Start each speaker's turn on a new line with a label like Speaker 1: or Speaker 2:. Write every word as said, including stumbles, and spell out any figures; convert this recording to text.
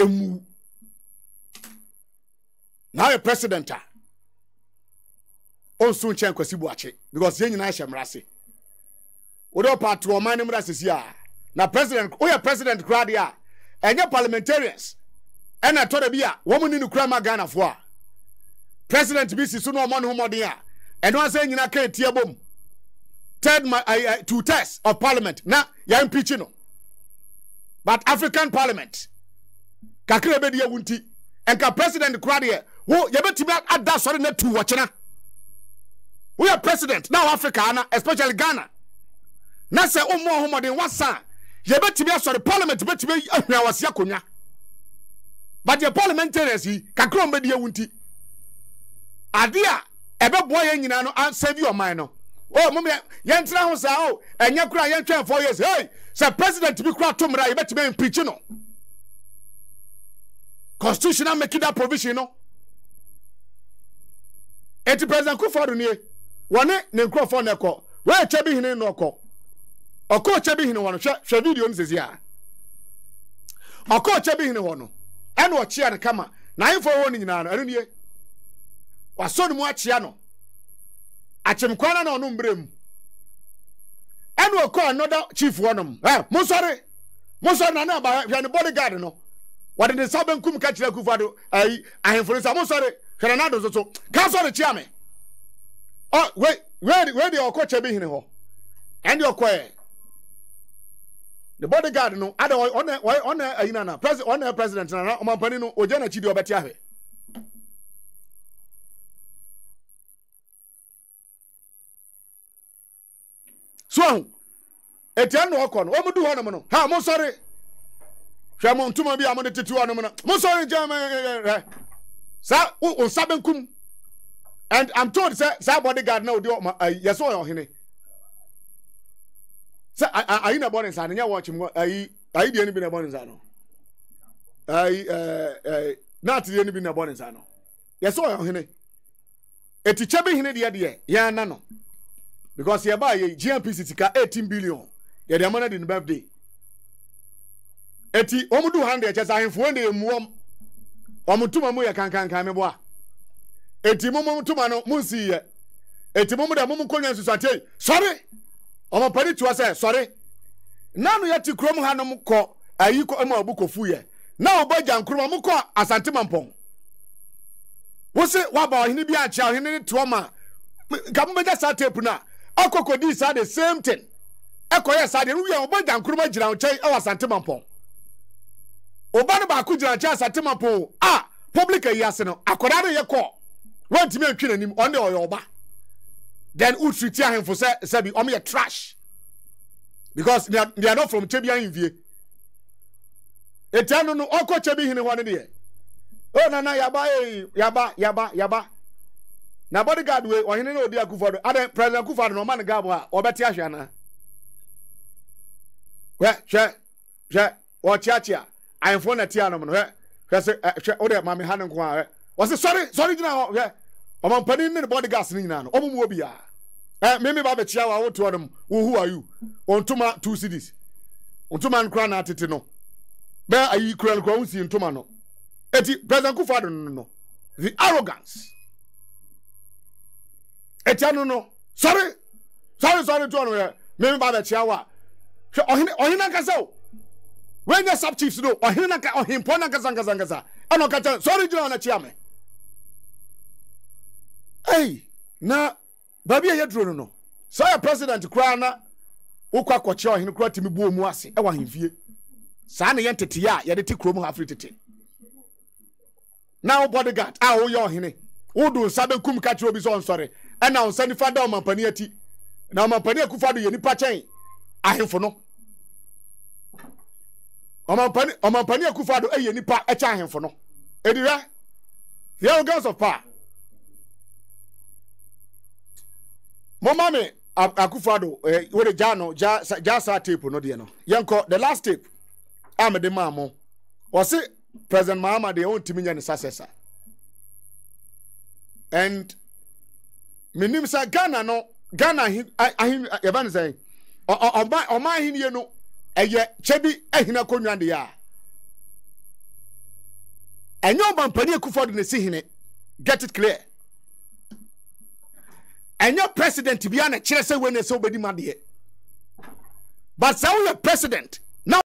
Speaker 1: emu now a president on soon chen kwasi buache because yen nyina hye mrase odo part to man mrase sia na president o ya president crowd ya enye parliamentarians ena to da bia wo mu ni no kura ma Ghana fo a president bi si so no mo no modern a eno asa nyina ka tie bom third my uh, uh, two tests of parliament na ya impeach no but African parliament kakra be dia wunti enka president crowd here wo yebetimi ada sori na tu wo chena we are president now Africa na especially Ghana na se omo homodin wasa yebetimi asori parliament betimi ahua wase akonya but the parliamentarians kakra be dia wunti ade a ebe boy ye nyina no save your mind no oh mum ye ntra ho sa oh enya kura ye twen four years hey say president bi kura tomra ye betime impeach no constitutional make that provision no eti president Kufuor ni wone ne nkrofo ne ko we chebi hine no ko oko chebi hine wono hwe hwe video ni sesi a oko chebi hine wono ene o chia ne kama na info woni nyina no eno nie waso ne mu achia no achemkwana na ono mbrem ene oko another chief wonom eh mo sorry mo sorry na na ba hwe ne bodyguard no wade de saben kum ka kire Kufuor ai ahemfo sa mo sorry hwe na do so so ka sorry chia me oh wait where where the oko chebi hine ho and your quiet the bodyguard no ada on on ayina na president on president na o mampani no oje na chidi obeti ahwe so etian no okọ no o mudu ho no no ha mo sorry hwe mo ntuma bi amode tetu ho no no mo sorry jam sa o sabenkum and I'm told say say bodyguard na odi yes o hene say ayi na born inside nya watch mo ayi ayi de ni bi na born inside no ayi eh eh na ti de ni bi na born inside no yes o hene eti chebi hene de de ya na no because ye ba ye G N P C tika eighteen billion ye de amana de ni birthday eti omudu one hundred chesa ahemfo ne emuom omutuma mu ye kankan kan me boa eti mumu tuma no munsi ye eti mumu da mumu konyan susate sorry omo pari to say sorry nanu yati krom hanom ko ayi ko ema obukofu ye na obaja nkrom mu ko asante mampon wo se wa ba ohini bi acha ohini to ma gamu beja sa tape na akokodi sa the same thing ekoye sa de wi obaja nkrom agira o chai e wasante mampon obanu ba ku gira cha asante mampon ah public ayase no akoda no ye ko want me atwi nanim on the oyoba then who treat him for say say be omo trash because they are, they are not from Chebia Invie etano no oko chebi hine ho ne de oh na na yaba eh yaba yaba yaba na bodyguard we ohine na odi Kufuor ada president Kufuor no man gabo a obeti ahwe na we hwe hwe o chiachia ayfo na tia no no hwe hwe se hwe o de mame hanen ko a o se sorry sorry gina hwe o man pani ne bodyguards ni nyina no o mu obi a eh meme ba be chia wa woto odum who are you ontuma two cities ontuma nkra na atete no be ayi kura nkra unsi ntuma no eti president Kufuor no no the arrogance eti anu no sorry sorry sorry to no meme ba be chia wa ohine ohine nkasa o when your sub chiefs no ohine nka ohimpo na nkasa nkasa nkasa ano kacha sorry jina na chia me hey na baby ye dro no no so your president kura na ukwa koche ohine kura timi buo mu ase e wa hemfie sa na ye ntete ya ye de ti krom ha free tete now bodyguard ah o ye ohine udu sabe kum kache obi so nsore e na on sani fada o mampani ati na mampani Kufuor ye nipa chen ahemfo no o mampani o mampani Kufuor e ye nipa e chen ahemfo no ediwa ye girls of power Mama me Kufuor eh we the jano ja ja sa tape no de no yenko the last tape am de mamo was it President Mahama de on timi nya ne successor and minim sa Ghana no Ghana ahin yaban say o o o ma hin ye no eye chebi ahina konwa de ya enyo bampani Akufo-Addo ne si hene. Get it clear. Enyo president bi ana kire se we ne se obedi made. But say we president